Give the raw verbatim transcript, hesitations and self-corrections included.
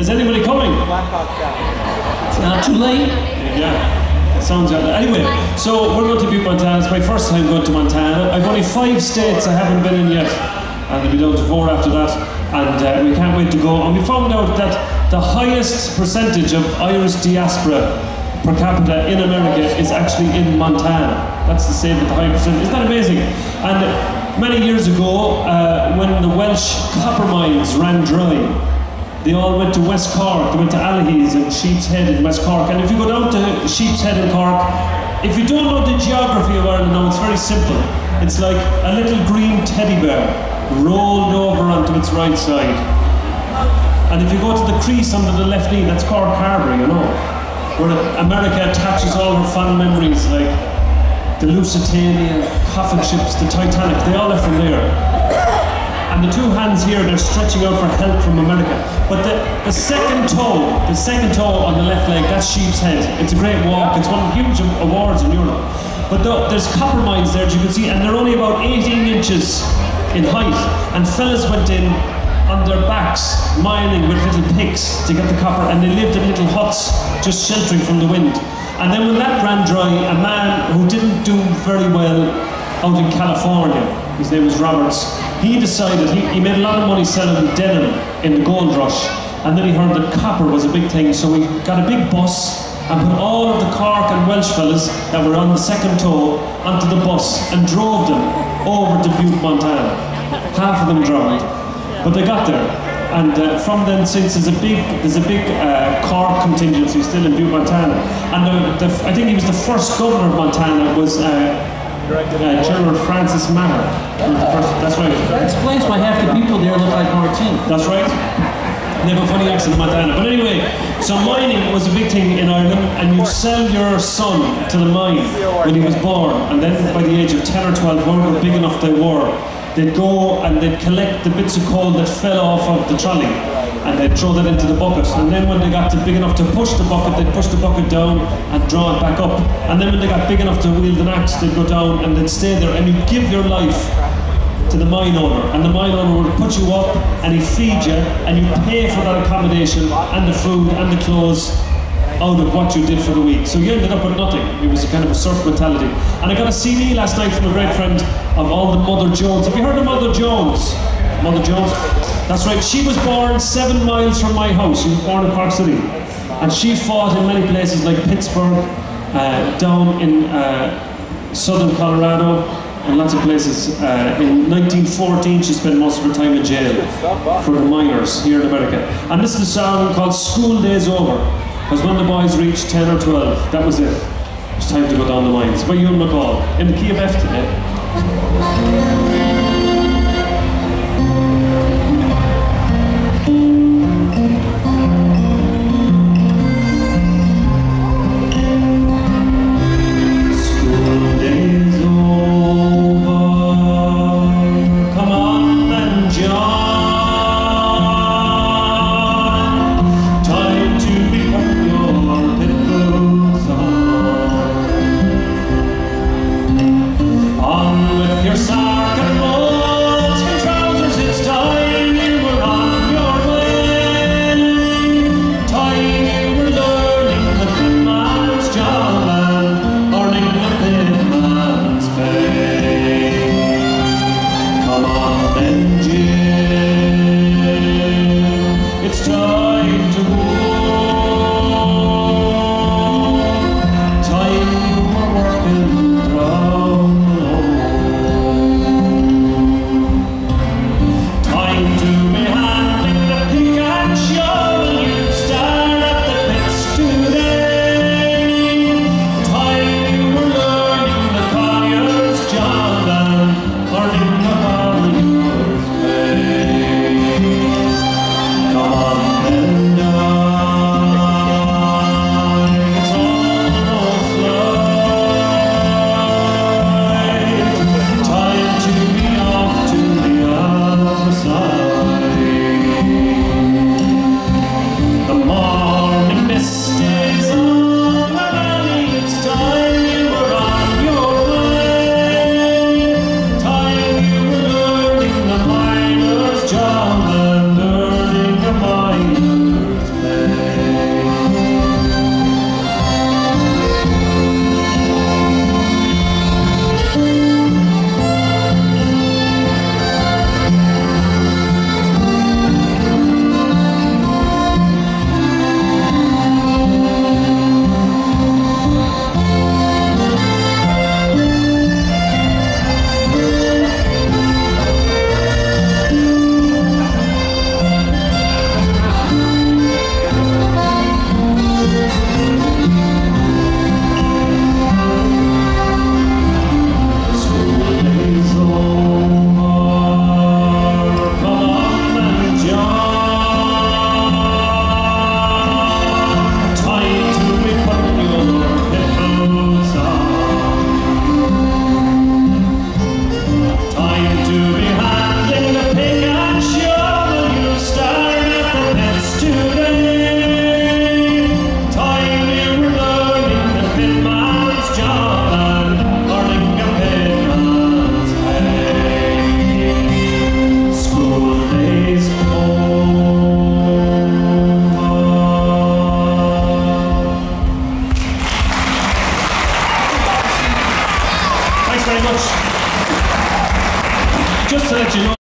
Is anybody coming? It's not too late. Yeah, it sounds like that. Anyway, so we're going to Butte, Montana. It's my first time going to Montana. I've only five states I haven't been in yet, and I'll be down to four after that. And uh, we can't wait to go. And we found out that the highest percentage of Irish diaspora per capita in America is actually in Montana. That's the same with the high percent. Isn't that amazing? And many years ago, uh, when the Welsh copper mines ran dry, they all went to West Cork. They went to Allihies and Sheep's Head in West Cork. And if you go down to Sheep's Head in Cork, if you don't know the geography of Ireland now, it's very simple. It's like a little green teddy bear rolled over onto its right side. And if you go to the crease under the left knee, that's Cork Harbour, you know, where America attaches all her fond memories, like the Lusitania, coffin ships, the Titanic, they all are from there. And the two hands here, they're stretching out for help from America. But the, the second toe, the second toe on the left leg, that's Sheep's Head. It's a great walk, it's won huge awards in Europe. But the, there's copper mines there, as you can see, and they're only about eighteen inches in height. And fellas went in on their backs, mining with little picks to get the copper, and they lived in little huts, just sheltering from the wind. And then when that ran dry, a man who didn't do very well out in California, his name was Roberts, he decided, he, he made a lot of money selling denim in the gold rush, and then he heard that copper was a big thing, so he got a big bus and put all of the Cork and Welsh fellas that were on the second toe onto the bus and drove them over to Butte, Montana. Half of them drowned, but they got there. And uh, from then since, there's a big, there's a big uh, Cork contingency still in Butte, Montana. And the, the, I think he was the first governor of Montana, was uh, uh, General Francis Maher. That's right. That explains why half the people there look like Martin. That's right. They have a funny accent in Montana. But anyway, so mining was a big thing in Ireland, and you'd sell your son to the mine when he was born, and then by the age of ten or twelve, however big enough they were, they'd go and they'd collect the bits of coal that fell off of the trolley, and they'd throw that into the bucket. And then when they got to big enough to push the bucket, they'd push the bucket down and draw it back up. And then when they got big enough to wield an axe, they'd go down and they'd stay there, and you'd give your life to the mine owner, and the mine owner would put you up and he'd feed you, and you pay for that accommodation and the food and the clothes out of what you did for the week. So you ended up with nothing. It was a kind of a surf mentality. And I got a C D last night from a great friend of all the Mother Jones. Have you heard of Mother Jones? Mother Jones? That's right. She was born seven miles from my house. She was born in Cork City. And she fought in many places like Pittsburgh, uh, down in uh, southern Colorado, and lots of places. Uh, in nineteen fourteen, she spent most of her time in jail for the miners here in America. And this is a song called School Day's Over, because when the boys reached ten or twelve, that was it. It was time to go down the mines. By Ewan McCall, in the key of F today. Come on, then, very much. Just to let you know.